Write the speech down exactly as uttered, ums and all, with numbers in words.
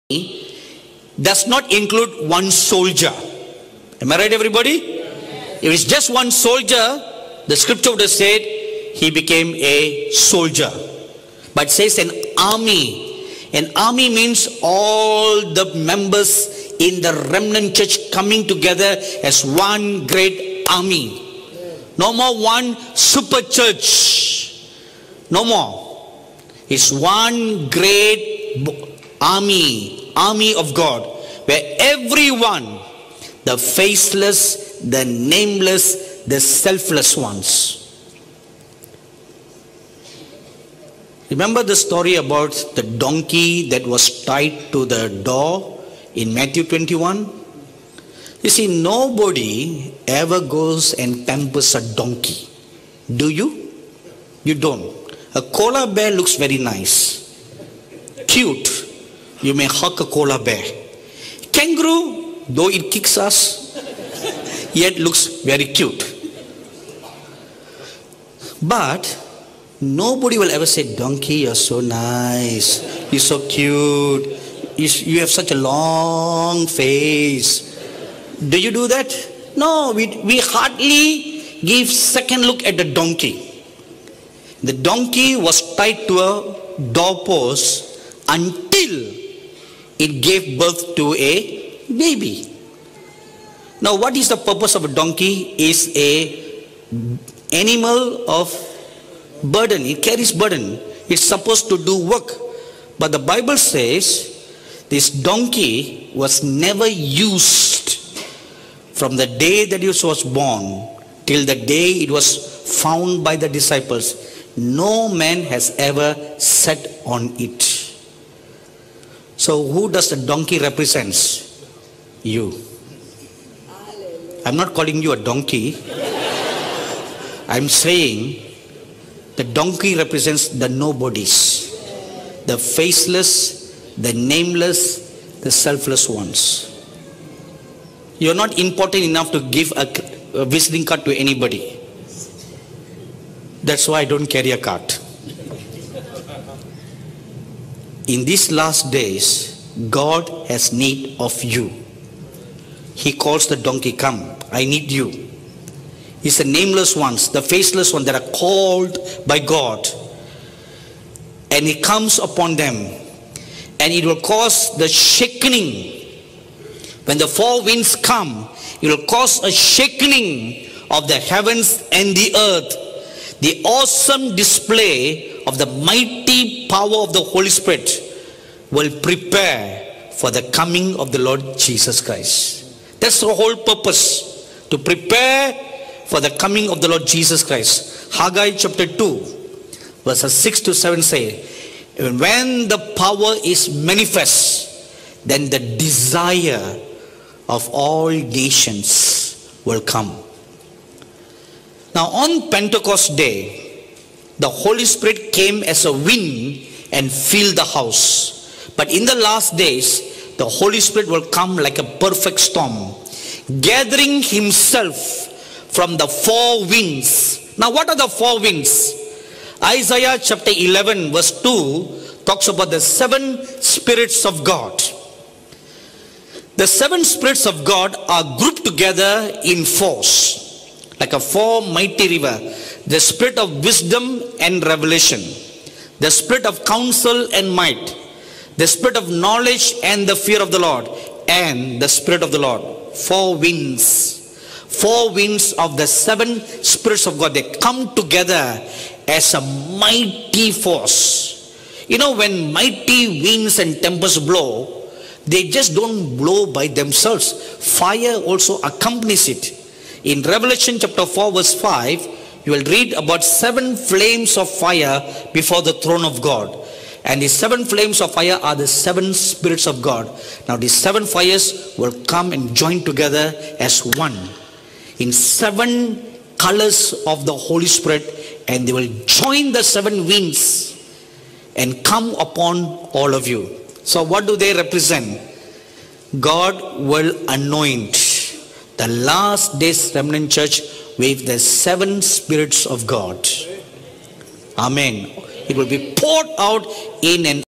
does not include one soldier. Am I right, everybody? If it's just one soldier, the scripture would have said he became a soldier. But it says an army. An army means all the members in the remnant church coming together as one great army. No more one super church. No more. It's one great army, army of God, where everyone, the faceless, the nameless, the selfless ones. Remember the story about the donkey that was tied to the door in Matthew twenty-one? You see, nobody ever goes and pampers a donkey. Do you? You don't. A koala bear looks very nice, cute. You may hug a koala bear. Kangaroo, though it kicks us, yet looks very cute. But nobody will ever say, donkey, you're so nice, you're so cute, you have such a long face. Do you do that? No, we, we hardly give second look at the donkey. The donkey was tied to a doorpost until it gave birth to a baby. Now, what is the purpose of a donkey? Is a animal of burden. It carries burden. It's supposed to do work. But the Bible says this donkey was never used from the day that it was born till the day it was found by the disciples. No man has ever sat on it. So who does the donkey represents? You. I'm not calling you a donkey. I'm saying the donkey represents the nobodies, the faceless, the nameless, the selfless ones. You're not important enough to give a, a visiting card to anybody. That's why I don't carry a card. In these last days, God has need of you. He calls the donkey, come, I need you. It's the nameless ones, the faceless ones that are called by God. And it comes upon them. And it will cause the shaking. When the four winds come, it will cause a shaking of the heavens and the earth. The awesome display of the mighty power of the Holy Spirit will prepare for the coming of the Lord Jesus Christ. That's the whole purpose, to prepare for the coming of the Lord Jesus Christ. Haggai chapter two, verses six to seven say, when the power is manifest, then the desire of all nations will come. Now on Pentecost day, the Holy Spirit came as a wind and filled the house. But in the last days, the Holy Spirit will come like a perfect storm, gathering himself from the four winds. Now what are the four winds? Isaiah chapter eleven verse two talks about the seven spirits of God. The seven spirits of God are grouped together in force, like a four mighty river. The spirit of wisdom and revelation, the spirit of counsel and might, the spirit of knowledge and the fear of the Lord, and the spirit of the Lord. Four winds. Four winds of the seven spirits of God. They come together as a mighty force. You know, when mighty winds and tempests blow, they just don't blow by themselves. Fire also accompanies it. In Revelation chapter four verse five, you will read about seven flames of fire before the throne of God. And the seven flames of fire are the seven spirits of God. Now these seven fires will come and join together as one in seven colors of the Holy Spirit, and they will join the seven winds and come upon all of you. So what do they represent? God will anoint the last days remnant church with the seven spirits of God. Amen. It will be poured out in an